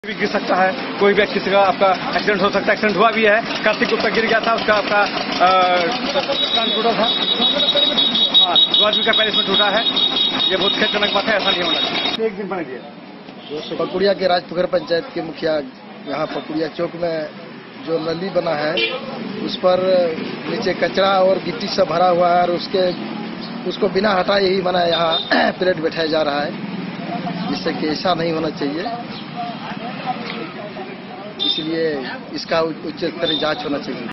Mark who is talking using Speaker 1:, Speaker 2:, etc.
Speaker 1: भी गिर सकता है, कोई भी किसी का आपका एक्सीडेंट हो सकता है। एक्सीडेंट हुआ भी है, कार्तिक गुप्ता गिर गया था, उसका आपका कान टूटा था। हाँ, 2 आदमी का पैर इसमें टूटा है। ये बहुत खेदजनक बात है, ऐसा नहीं होना चाहिए। एक दिन बन गया।
Speaker 2: पकुड़िया के राजपुखर पंचायत के मुखिया यहाँ पकुड़िया चौक में जो नली बना है उस पर नीचे कचरा और गिट्टी सब भरा हुआ है और उसको बिना हटाए ही मना यहाँ प्लेट बैठाया जा रहा है, जिससे कि ऐसा नहीं होना चाहिए। इसलिए इसका उच्च स्तरीय जांच होना चाहिए।